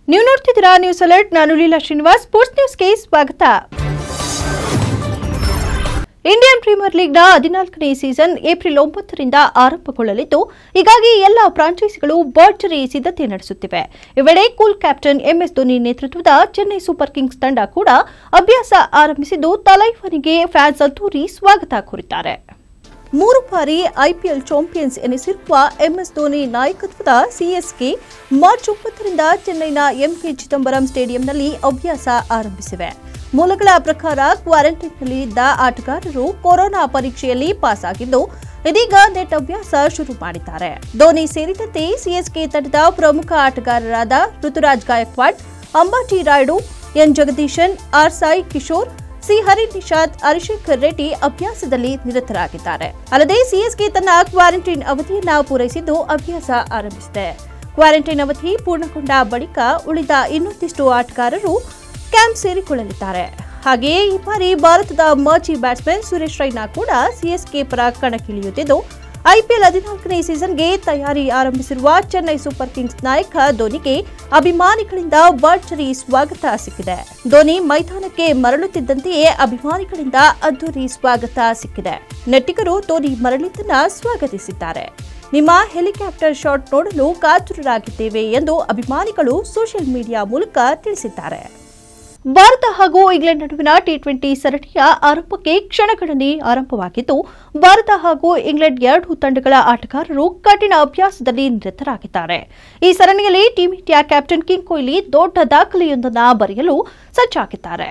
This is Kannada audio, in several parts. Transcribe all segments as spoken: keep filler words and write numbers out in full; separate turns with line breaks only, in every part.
ನೀವು ನೋಡ್ತಿದ್ದೀರಾ ನ್ಯೂಸ್ ಅಲರ್ಟ್. ನಾನು ಲೀಲಾ ಶ್ರೀನಿವಾಸ್. ಸ್ಪೋರ್ಟ್ಸ್ ನ್ಯೂಸ್ಗೆ ಸ್ವಾಗತ. ಇಂಡಿಯನ್ ಪ್ರೀಮಿಯರ್ ಲೀಗ್ನ ಹದಿನಾಲ್ಕನೇ ಸೀಸನ್ ಏಪ್ರಿಲ್ ಒಂಬತ್ತರಿಂದ ಆರಂಭಗೊಳ್ಳಲಿದ್ದು, ಹೀಗಾಗಿ ಎಲ್ಲ ಫ್ರಾಂಚೈಸಿಗಳು ಭರ್ಜರಿ ಸಿದ್ಧತೆ ನಡೆಸುತ್ತಿವೆ. ಈ ವೇಳೆ ಕೂಲ್ ಕ್ಯಾಪ್ಟನ್ ಎಂಎಸ್ ಧೋನಿ ನೇತೃತ್ವದ ಚೆನ್ನೈ ಸೂಪರ್ ಕಿಂಗ್ಸ್ ತಂಡ ಕೂಡ ಅಭ್ಯಾಸ ಆರಂಭಿಸಿದ್ದು, ತಲೈವನಿಗೆ ಫ್ಯಾನ್ಸ್ ಅದ್ದೂರಿ ಸ್ವಾಗತ ಕೋರಿದ್ದಾರೆ. ಮೂರು ಬಾರಿ ಐಪಿಎಲ್ ಚಾಂಪಿಯನ್ಸ್ ಎನಿಸಿರುವ ಎಂಎಸ್ ಧೋನಿ ನಾಯಕತ್ವದ ಸಿಎಸ್ಕೆ ಮಾರ್ಚ್ ಒಂಬತ್ತರಿಂದ ಚೆನ್ನೈನ ಎಂಕೆ ಚಿದಂಬರಂ ಸ್ಟೇಡಿಯಂನಲ್ಲಿ ಅಭ್ಯಾಸ ಆರಂಭಿಸಿವೆ. ಮೂಲಗಳ ಪ್ರಕಾರ ಕ್ವಾರಂಟೈನ್ನಲ್ಲಿ ಇದ್ದ ಆಟಗಾರರು ಕೊರೋನಾ ಪರೀಕ್ಷೆಯಲ್ಲಿ ಪಾಸ್ ಆಗಿದ್ದು, ಇದೀಗ ನೆಟ್ ಅಭ್ಯಾಸ ಶುರು ಮಾಡಿದ್ದಾರೆ. ಧೋನಿ ಸೇರಿದಂತೆ ಸಿಎಸ್ಕೆ ತಂಡದ ಪ್ರಮುಖ ಆಟಗಾರರಾದ Ruturaj Gaikwad, Ambati Rayudu, N Jagadeesan, R Sai Kishore, C Hari Nishad, Harishankar Reddy ಅಭ್ಯಾಸದಲ್ಲಿ ನಿರತರಾಗಿದ್ದಾರೆ. ಅಲ್ಲದೆ ಸಿಎಸ್ಕೆ ತನ್ನ ಕ್ವಾರಂಟೈನ್ ಅವಧಿಯನ್ನ ಪೂರೈಸಿದ್ದು ಅಭ್ಯಾಸ ಆರಂಭಿಸಿದೆ. ಕ್ವಾರಂಟೈನ್ ಅವಧಿ ಪೂರ್ಣಗೊಂಡ ಬಳಿಕ ಉಳಿದ ಇನ್ನೊಂದಿಷ್ಟು ಆಟಗಾರರು ಕ್ಯಾಂಪ್ ಸೇರಿಕೊಳ್ಳಲಿದ್ದಾರೆ. ಹಾಗೆಯೇ ಈ ಬಾರಿ ಭಾರತದ ಮಾಜಿ ಬ್ಯಾಟ್ಸ್ಮನ್ ಸುರೇಶ್ ರೈನಾ ಕೂಡ ಸಿಎಸ್ಕೆ ಪರ ಕಣಕ್ಕಿಳಿಯುತ್ತಿದ್ದು, ಐಪಿಎಲ್ ಹದಿನಾಲ್ಕನೇ ಸೀಸನ್ಗೆ ತಯಾರಿ ಆರಂಭಿಸಿರುವ ಚೆನ್ನೈ ಸೂಪರ್ ಕಿಂಗ್ಸ್ ನಾಯಕ ಧೋನಿಗೆ ಅಭಿಮಾನಿಗಳಿಂದ ಭರ್ಜರಿ ಸ್ವಾಗತ ಸಿಕ್ಕಿದೆ. ಧೋನಿ ಮೈದಾನಕ್ಕೆ ಮರಳುತ್ತಿದ್ದಂತೆಯೇ ಅಭಿಮಾನಿಗಳಿಂದ ಅದ್ದೂರಿ ಸ್ವಾಗತ ಸಿಕ್ಕಿದೆ. ನೆಟ್ಟಿಗರು ಧೋನಿ ಮರಳಿದ್ದನ್ನ ಸ್ವಾಗತಿಸಿದ್ದಾರೆ. ನಿಮ್ಮ ಹೆಲಿಕಾಪ್ಟರ್ ಶಾಟ್ ನೋಡಲು ಕಾತುರರಾಗಿದ್ದೇವೆ ಎಂದು ಅಭಿಮಾನಿಗಳು ಸೋಷಿಯಲ್ ಮೀಡಿಯಾ ಮೂಲಕ ತಿಳಿಸಿದ್ದಾರೆ. ಭಾರತ ಹಾಗೂ ಇಂಗ್ಲೆಂಡ್ ನಡುವಿನ ಟಿ ಟ್ವೆಂಟಿ ಸರಣಿಯ ಆರಂಭಕ್ಕೆ ಕ್ಷಣಗಣನೆ ಆರಂಭವಾಗಿದ್ದು, ಭಾರತ ಹಾಗೂ ಇಂಗ್ಲೆಂಡ್ ಎರಡೂ ತಂಡಗಳ ಆಟಗಾರರು ಕಠಿಣ ಅಭ್ಯಾಸದಲ್ಲಿ ನಿರತರಾಗಿದ್ದಾರೆ. ಈ ಸರಣಿಯಲ್ಲಿ team India captain king Kohli ದೊಡ್ಡ ದಾಖಲೆಯೊಂದನ್ನು ಬರೆಯಲು ಸಜ್ಜಾಗಿದ್ದಾರೆ.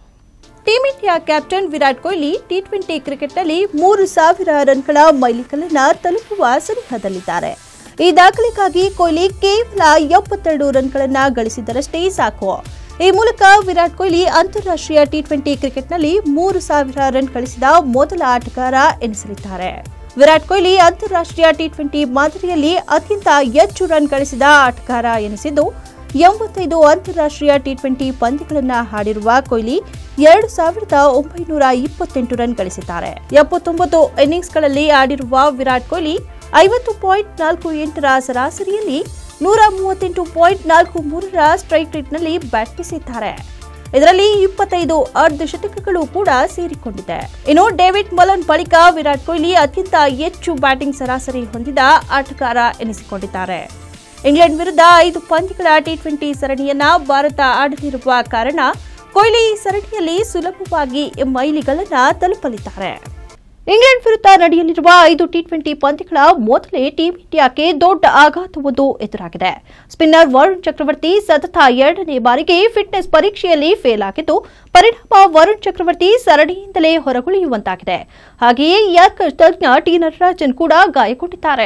Team India captain Virat Kohli T twenty ಕ್ರಿಕೆಟ್ನಲ್ಲಿ ಮೂರು ಸಾವಿರ ರನ್ಗಳ ಮೈಲಿಗಲ್ಲನ್ನು ತಲುಪುವ ಸನಿಹದಲ್ಲಿದ್ದಾರೆ. ಈ ದಾಖಲೆಗಾಗಿ ಕೊಹ್ಲಿ ಕೇವಲ ಎಪ್ಪತ್ತೆರಡು ರನ್ಗಳನ್ನು ಗಳಿಸಿದರಷ್ಟೇ ಸಾಕು. ಈ ಮೂಲಕ ವಿರಾಟ್ ಕೊಹ್ಲಿ ಅಂತಾರಾಷ್ಟ್ರೀಯ ಟಿ ಟ್ವೆಂಟಿ ಕ್ರಿಕೆಟ್ನಲ್ಲಿ ಮೂರು ಸಾವಿರ ರನ್ ಗಳಿಸಿದ ಮೊದಲ ಆಟಗಾರ ಎನಿಸಲಿದ್ದಾರೆ. ವಿರಾಟ್ ಕೊಹ್ಲಿ ಅಂತಾರಾಷ್ಟ್ರೀಯ ಟಿ ಟ್ವೆಂಟಿ ಮಾದರಿಯಲ್ಲಿ ಅತ್ಯಂತ ಹೆಚ್ಚು ರನ್ ಗಳಿಸಿದ ಆಟಗಾರ ಎನಿಸಿದ್ದು, ಎಂಬತ್ತೈದು ಅಂತಾರಾಷ್ಟ್ರೀಯ ಟಿ ಟ್ವೆಂಟಿ ಪಂದ್ಯಗಳನ್ನು ಆಡಿರುವ ಕೊಹ್ಲಿ ಎರಡು ಸಾವಿರದ ಒಂಬೈನೂರ ಇಪ್ಪತ್ತೆಂಟು ರನ್ ಗಳಿಸಿದ್ದಾರೆ. ಎಪ್ಪತ್ತೊಂಬತ್ತು ಇನ್ನಿಂಗ್ಸ್ಗಳಲ್ಲಿ ಆಡಿರುವ ವಿರಾಟ್ ಕೊಹ್ಲಿ ಐವತ್ತು ಪಾಯಿಂಟ್ ನಾಲ್ಕು ಎಂಟರ ಸರಾಸರಿಯಲ್ಲಿ ನೂರ ಮೂವತ್ತೆಂಟು ಪಾಯಿಂಟ್ ನಾಲ್ಕು ಮೂರರ ಸ್ಟ್ರೈಕ್ ರೇಟ್ನಲ್ಲಿ ಬ್ಯಾಟ್ ಬೀಸಿದ್ದಾರೆ. ಇದರಲ್ಲಿ ಇಪ್ಪತ್ತೈದು ಅರ್ಧ ಶತಕಗಳು ಕೂಡ ಸೇರಿಕೊಂಡಿದೆ. ಇನ್ನು ಡೇವಿಡ್ ಮಲನ್ ಬಳಿಕ ವಿರಾಟ್ ಕೊಹ್ಲಿ ಅತ್ಯಂತ ಹೆಚ್ಚು ಬ್ಯಾಟಿಂಗ್ ಸರಾಸರಿ ಹೊಂದಿದ ಆಟಗಾರ ಎನಿಸಿಕೊಂಡಿದ್ದಾರೆ. ಇಂಗ್ಲೆಂಡ್ ವಿರುದ್ಧ ಐದು ಪಂದ್ಯಗಳ ಟಿ ಟ್ವೆಂಟಿ ಸರಣಿಯನ್ನ ಭಾರತ ಆಡಲಿರುವ ಕಾರಣ ಕೊಹ್ಲಿ ಈ ಸರಣಿಯಲ್ಲಿ ಸುಲಭವಾಗಿ ಮೈಲಿಗಲ್ಲನ್ನ ತಲುಪಲಿದ್ದಾರೆ. ಇಂಗ್ಲೆಂಡ್ ವಿರುದ್ಧ ನಡೆಯಲಿರುವ ಐದು ಟಿ ಟ್ವೆಂಟಿ ಪಂದ್ಯಗಳ ಮೊದಲೇ ಟೀಂ ಇಂಡಿಯಾಕ್ಕೆ ದೊಡ್ಡ ಆಘಾತವೊಂದು ಎದುರಾಗಿದೆ. ಸ್ಪಿನ್ನರ್ ವರುಣ್ ಚಕ್ರವರ್ತಿ ಸತತ ಎರಡನೇ ಬಾರಿಗೆ ಫಿಟ್ನೆಸ್ ಪರೀಕ್ಷೆಯಲ್ಲಿ ಫೇಲ್ ಆಗಿದ್ದು, ಪರಿಣಾಮ ವರುಣ್ ಚಕ್ರವರ್ತಿ ಸರಣಿಯಿಂದಲೇ ಹೊರಗುಳಿಯುವಂತಾಗಿದೆ. ಹಾಗೆಯೇ ಯಾರ್ಕರ್ ತಜ್ಞ ಟಿ ನಟರಾಜನ್ ಕೂಡ ಗಾಯಗೊಂಡಿದ್ದಾರೆ.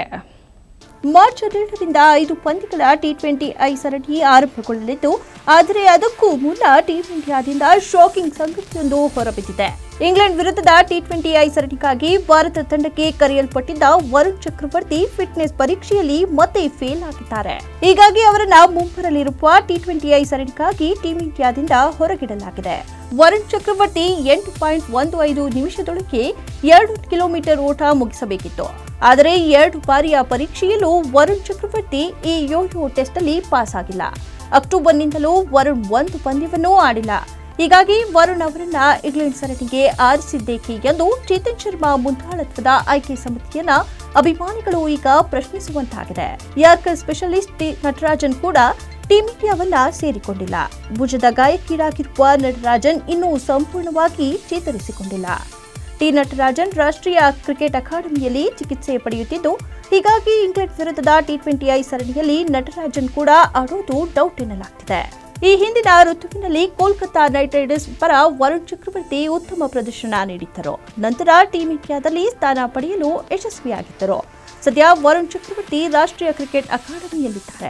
ಮಾರ್ಚ್ ಹನ್ನೆರಡರಿಂದ ಐದು ಪಂದ್ಯಗಳ ಟಿ ಟ್ವೆಂಟಿ ಐ ಸರಣಿ ಆರಂಭಗೊಳ್ಳಲಿದ್ದು, ಆದರೆ ಅದಕ್ಕೂ ಮುನ್ನ ಟೀಂ ಇಂಡಿಯಾದಿಂದ ಶಾಕಿಂಗ್ ಸಂಗತಿಯೊಂದು ಹೊರಬಿದ್ದಿದೆ. ಇಂಗ್ಲೆಂಡ್ ವಿರುದ್ಧದ ಟಿ ಟ್ವೆಂಟಿ ಐ ಸರಣಿಗಾಗಿ ಭಾರತ ತಂಡಕ್ಕೆ ಕರೆಯಲ್ಪಟ್ಟಿದ್ದ ವರುಣ್ ಚಕ್ರವರ್ತಿ ಫಿಟ್ನೆಸ್ ಪರೀಕ್ಷೆಯಲ್ಲಿ ಮತ್ತೆ ಫೇಲ್ ಆಗಿದ್ದಾರೆ. ಹೀಗಾಗಿ ಅವರನ್ನ ಮುಂಬರಲಿರುವ ಟಿ ಟ್ವೆಂಟಿ ಐ ಸರಣಿಗಾಗಿ ಟೀಂ ಇಂಡಿಯಾದಿಂದ ಹೊರಗಿಡಲಾಗಿದೆ. ವರುಣ್ ಚಕ್ರವರ್ತಿ ಎಂಟು ಪಾಯಿಂಟ್ ಒಂದು ಐದು ನಿಮಿಷದೊಳಗೆ ಎರಡು ಕಿಲೋಮೀಟರ್ ಓಟ ಮುಗಿಸಬೇಕಿತ್ತು. ಆದರೆ ಎರಡು ಬಾರಿಯ ಪರೀಕ್ಷೆಯಲ್ಲೂ ವರುಣ್ ಚಕ್ರವರ್ತಿ ಈ ಯೋಯೋ ಟೆಸ್ಟ್ ಅಲ್ಲಿ ಪಾಸ್ ಆಗಿಲ್ಲ. ಅಕ್ಟೋಬರ್ನಿಂದಲೂ ವರುಣ್ ಒಂದು ಪಂದ್ಯವನ್ನೂ ಆಡಿಲ್ಲ. ಹೀಗಾಗಿ ವರುಣ್ ಅವರನ್ನ ಇಂಗ್ಲೆಂಡ್ ಸರಣಿಗೆ ಆರಿಸಿದ್ದೇಕೆ ಎಂದು ಚೇತನ್ ಶರ್ಮಾ ಮುಂದಾಳತ್ವದ ಆಯ್ಕೆ ಸಮಿತಿಯನ್ನ ಅಭಿಮಾನಿಗಳು ಈಗ ಪ್ರಶ್ನಿಸುವಂತಾಗಿದೆ. ಯಾರ್ಕರ್ ಸ್ಪೆಷಲಿಸ್ಟ್ ಟಿ ನಟರಾಜನ್ ಕೂಡ ಟೀಂ ಇಂಡಿಯಾವನ್ನ ಸೇರಿಕೊಂಡಿಲ್ಲ. ಭುಜದ ಗಾಯಕ್ಕೀಡಾಗಿರುವ ನಟರಾಜನ್ ಇನ್ನೂ ಸಂಪೂರ್ಣವಾಗಿ ಚೇತರಿಸಿಕೊಂಡಿಲ್ಲ. ಟಿ ನಟರಾಜನ್ ರಾಷ್ಟ್ರೀಯ ಕ್ರಿಕೆಟ್ ಅಕಾಡೆಮಿಯಲ್ಲಿ ಚಿಕಿತ್ಸೆ ಪಡೆಯುತ್ತಿದ್ದು, ಹೀಗಾಗಿ ಇಂಗ್ಲೆಂಡ್ ವಿರುದ್ಧದ ಟಿ ಟ್ವೆಂಟಿ ಐ ಸರಣಿಯಲ್ಲಿ ನಟರಾಜನ್ ಕೂಡ ಆಡೋದು ಡೌಟ್ ಎನ್ನಲಾಗ್ತಿದೆ. ಈ ಹಿಂದಿನ ಋತುವಿನಲ್ಲಿ ಕೋಲ್ಕತಾ ನೈಟ್ ರೈಡರ್ಸ್ ಪರ ವರುಣ್ ಚಕ್ರವರ್ತಿ ಉತ್ತಮ ಪ್ರದರ್ಶನ ನೀಡಿದ್ದರು. ನಂತರ ಟೀಂ ಇಂಡಿಯಾದಲ್ಲಿ ಸ್ಥಾನ ಪಡೆಯಲು ಯಶಸ್ವಿಯಾಗಿದ್ದರು. ಸದ್ಯ ವರುಣ್ ಚಕ್ರವರ್ತಿ ರಾಷ್ಟ್ರೀಯ ಕ್ರಿಕೆಟ್ ಅಕಾಡೆಮಿಯಲ್ಲಿದ್ದಾರೆ.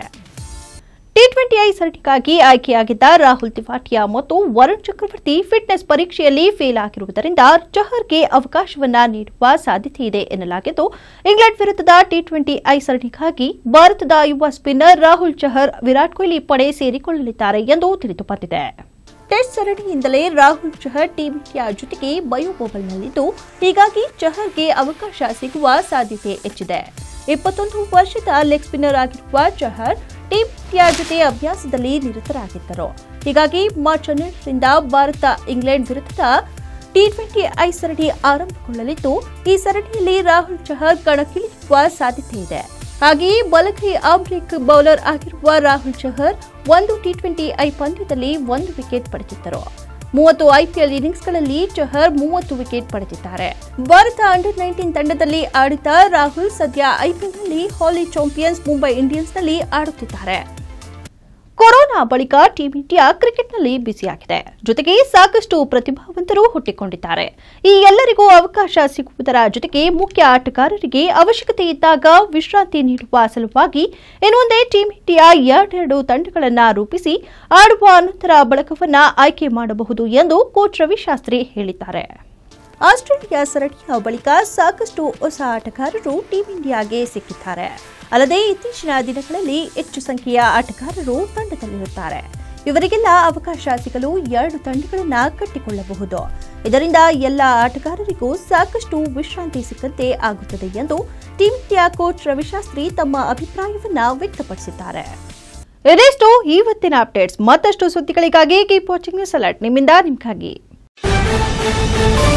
ಟಿ ಟ್ವೆಂಟಿ ಐ ಸರಣಿಗಾಗಿ ಆಯ್ಕೆಯಾಗಿದ್ದ ರಾಹುಲ್ ತಿವಾಟಿಯಾ ಮತ್ತು ವರುಣ್ ಚಕ್ರವರ್ತಿ ಫಿಟ್ನೆಸ್ ಪರೀಕ್ಷೆಯಲ್ಲಿ ಫೇಲ್ ಆಗಿರುವುದರಿಂದ ಚಹರ್ಗೆ ಅವಕಾಶವನ್ನ ನೀಡುವ ಸಾಧ್ಯತೆ ಇದೆ ಎನ್ನಲಾಗಿದ್ದು, ಇಂಗ್ಲೆಂಡ್ ವಿರುದ್ಧದ ಟಿ ಟ್ವೆಂಟಿ ಐ ಸರಣಿಗಾಗಿ ಭಾರತದ ಯುವ ಸ್ಪಿನ್ನರ್ ರಾಹುಲ್ ಚಹರ್ ವಿರಾಟ್ ಕೊಹ್ಲಿ ಪಡೆ ಸೇರಿಕೊಳ್ಳಲಿದ್ದಾರೆ ಎಂದು ತಿಳಿದುಬಂದಿದೆ. ಟೆಸ್ಟ್ ಸರಣಿಯಿಂದಲೇ ರಾಹುಲ್ ಚಹರ್ ಟೀಂ ಇಂಡಿಯಾ ಜೊತೆಗೆ ಬಯೋಬಬಲ್ನಲ್ಲಿದ್ದು, ಹೀಗಾಗಿ ಚಹರ್ಗೆ ಅವಕಾಶ ಸಿಗುವ ಸಾಧ್ಯತೆ ಹೆಚ್ಚಿದೆ. ಇಪ್ಪತ್ತೊಂದು ವರ್ಷದ ಲೆಗ್ ಸ್ಪಿನ್ನರ್ ಆಗಿರುವ ಚಹರ್ ಟೀಮ್ ಇಂಡಿಯಾ ಜೊತೆ ಅಭ್ಯಾಸದಲ್ಲಿ ನಿರತರಾಗಿದ್ದರು. ಹೀಗಾಗಿ ಮಾರ್ಚ್ ಹನ್ನೆರಡರಿಂದ ಭಾರತ ಇಂಗ್ಲೆಂಡ್ ವಿರುದ್ಧದ ಟಿ ಟ್ವೆಂಟಿ ಐ ಸರಣಿ ಆರಂಭಗೊಳ್ಳಲಿದ್ದು, ಈ ಸರಣಿಯಲ್ಲಿ ರಾಹುಲ್ ಚಹರ್ ಕಣಕ್ಕಿಳಿಯುವ ಸಾಧ್ಯತೆ ಇದೆ. ಹಾಗೆಯೇ ಬಲಗೈ ಆಫ್ ಬ್ರೇಕ್ ಬೌಲರ್ ಆಗಿರುವ ರಾಹುಲ್ ಚಹರ್ ಒಂದು ಟಿ ಟ್ವೆಂಟಿ ಐ ಪಂದ್ಯದಲ್ಲಿ ಒಂದು ವಿಕೆಟ್ ಪಡೆದಿದ್ದರು. ಮೂವತ್ತು ಐಪಿಎಲ್ ಇನ್ನಿಂಗ್ಸ್ಗಳಲ್ಲಿ ಚಹರ್ ಮೂವತ್ತು ವಿಕೆಟ್ ಪಡೆದಿದ್ದಾರೆ. ಭಾರತ ಅಂಡರ್ ನೈನ್ಟೀನ್ ತಂಡದಲ್ಲಿ ಆಡಿದ ರಾಹುಲ್ ಸದ್ಯ ಐಪಿಎಲ್ನಲ್ಲಿ ಹಾಲಿ ಚಾಂಪಿಯನ್ಸ್ ಮುಂಬೈ ಇಂಡಿಯನ್ಸ್ನಲ್ಲಿ ಆಡುತ್ತಿದ್ದಾರೆ. ಕೊರೋನಾ ಬಳಿಕ ಟೀಂ ಇಂಡಿಯಾ ಕ್ರಿಕೆಟ್ನಲ್ಲಿ ಬ್ಯುಸಿಯಾಗಿದೆ. ಜೊತೆಗೆ ಸಾಕಷ್ಟು ಪ್ರತಿಭಾವಂತರು ಹುಟ್ಟಿಕೊಂಡಿದ್ದಾರೆ. ಈ ಎಲ್ಲರಿಗೂ ಅವಕಾಶ ಸಿಗುವುದರ ಜೊತೆಗೆ ಮುಖ್ಯ ಆಟಗಾರರಿಗೆ ಅವಶ್ಯಕತೆ ಇದ್ದಾಗ ವಿಶ್ರಾಂತಿ ನೀಡುವ ಸಲುವಾಗಿ ಇನ್ನು ಮುಂದೆ ಟೀಂ ಇಂಡಿಯಾ ಎರಡೆರಡು ತಂಡಗಳನ್ನು ರೂಪಿಸಿ ಆಡುವ ಅನಂತರ ಬಳಗವನ್ನು ಆಯ್ಕೆ ಮಾಡಬಹುದು ಎಂದು ಕೋಚ್ ರವಿಶಾಸ್ತ್ರಿ ಹೇಳಿದ್ದಾರೆ. ಆಸ್ಟ್ರೇಲಿಯಾ ಸರಣಿಯ ಬಳಿಕ ಸಾಕಷ್ಟು ಹೊಸ ಆಟಗಾರರು ಟೀಂ ಇಂಡಿಯಾಗೆ ಸಿಕ್ಕಿದ್ದಾರೆ. ಅಲ್ಲದೆ ಇತ್ತೀಚಿನ ದಿನಗಳಲ್ಲಿ ಹೆಚ್ಚು ಸಂಖ್ಯೆಯ ಆಟಗಾರರು ತಂಡದಲ್ಲಿರುತ್ತಾರೆ. ಇವರಿಗೆಲ್ಲ ಅವಕಾಶ ಸಿಗಲು ಎರಡು ತಂಡಗಳನ್ನು ಕಟ್ಟಿಕೊಳ್ಳಬಹುದು. ಇದರಿಂದ ಎಲ್ಲ ಆಟಗಾರರಿಗೂ ಸಾಕಷ್ಟು ವಿಶ್ರಾಂತಿ ಸಿಕ್ಕಂತೆ ಆಗುತ್ತದೆ ಎಂದು ಟೀಂ ಇಂಡಿಯಾ ಕೋಚ್ ರವಿಶಾಸ್ತ್ರಿ ತಮ್ಮ ಅಭಿಪ್ರಾಯವನ್ನ ವ್ಯಕ್ತಪಡಿಸಿದ್ದಾರೆ. ಇದೆಷ್ಟು ಇವತ್ತಿನ ಅಪ್ಡೇಟ್ಸ್. ಮತ್ತಷ್ಟು ಸುದ್ದಿಗಳಿಗಾಗಿ ಕೀಪ್ ವಾಚಿಂಗ್ ನ್ಯೂಸ್ ಅಲರ್ಟ್. ನಿಮ್ಮಿಂದ ನಿಮ್ಗಾಗಿ.